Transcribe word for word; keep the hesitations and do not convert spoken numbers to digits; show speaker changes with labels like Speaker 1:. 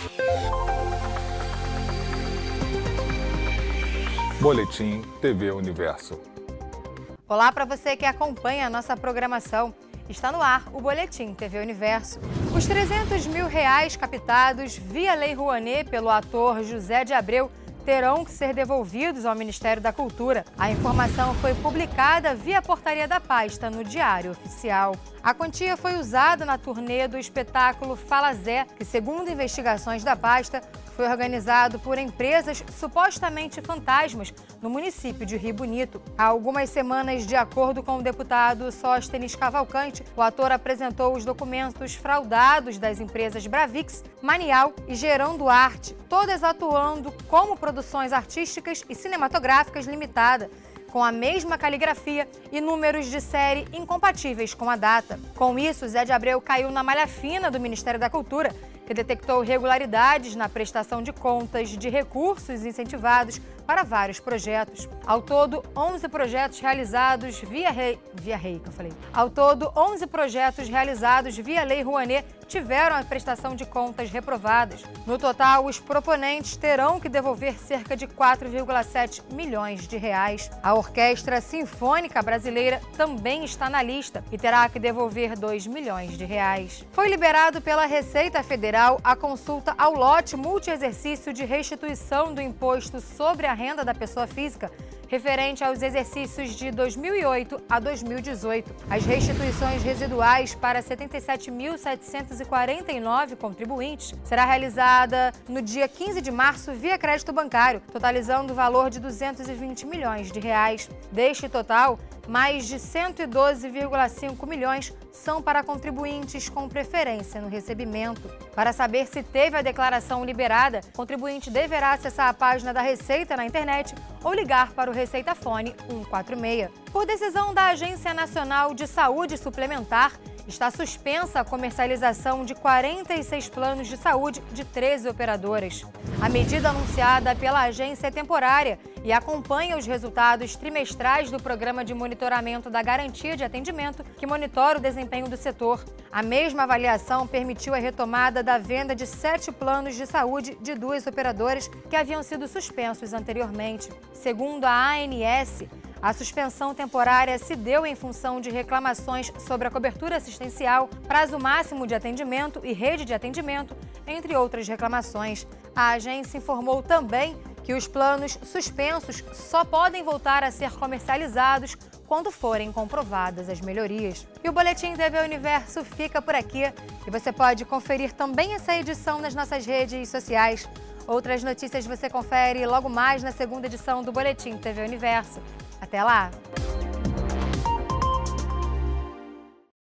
Speaker 1: Boletim T V Universo.
Speaker 2: Olá para você que acompanha a nossa programação. Está no ar o Boletim T V Universo. Os trezentos mil reais captados via Lei Rouanet pelo ator José de Abreu terão que ser devolvidos ao Ministério da Cultura. A informação foi publicada via portaria da pasta no Diário Oficial. A quantia foi usada na turnê do espetáculo Fala Zé, que, segundo investigações da pasta, foi organizado por empresas supostamente fantasmas no município de Rio Bonito. Há algumas semanas, de acordo com o deputado Sóstenes Cavalcante, o ator apresentou os documentos fraudados das empresas Bravix, Manial e Gerando Arte, todas atuando como produções artísticas e cinematográficas limitada, com a mesma caligrafia e números de série incompatíveis com a data. Com isso, Zé de Abreu caiu na malha fina do Ministério da Cultura, que detectou irregularidades na prestação de contas de recursos incentivados para vários projetos. Ao todo, onze projetos realizados via Rei... via Rei, que eu falei. Ao todo, onze projetos realizados via Lei Rouanet tiveram a prestação de contas reprovadas. No total, os proponentes terão que devolver cerca de quatro vírgula sete milhões de reais. A Orquestra Sinfônica Brasileira também está na lista e terá que devolver dois milhões de reais. Foi liberado pela Receita Federal a consulta ao lote multiexercício de restituição do imposto sobre a renda da pessoa física, referente aos exercícios de dois mil e oito a dois mil e dezoito. As restituições residuais para setenta e sete mil setecentos e quarenta e nove contribuintes será realizada no dia quinze de março via crédito bancário, totalizando o valor de duzentos e vinte milhões de reais. Deste total, mais de cento e doze vírgula cinco milhões são para contribuintes com preferência no recebimento. Para saber se teve a declaração liberada, o contribuinte deverá acessar a página da Receita na internet ou ligar para o Receita Fone cento e quarenta e seis. Por decisão da Agência Nacional de Saúde Suplementar, está suspensa a comercialização de quarenta e seis planos de saúde de treze operadoras. A medida anunciada pela agência é temporária e acompanha os resultados trimestrais do Programa de Monitoramento da Garantia de Atendimento, que monitora o desempenho do setor. A mesma avaliação permitiu a retomada da venda de sete planos de saúde de duas operadoras que haviam sido suspensos anteriormente. Segundo a A N S, a suspensão temporária se deu em função de reclamações sobre a cobertura assistencial, prazo máximo de atendimento e rede de atendimento, entre outras reclamações. A agência informou também que os planos suspensos só podem voltar a ser comercializados quando forem comprovadas as melhorias. E o Boletim T V Universo fica por aqui e você pode conferir também essa edição nas nossas redes sociais. Outras notícias você confere logo mais na segunda edição do Boletim T V Universo. Até lá!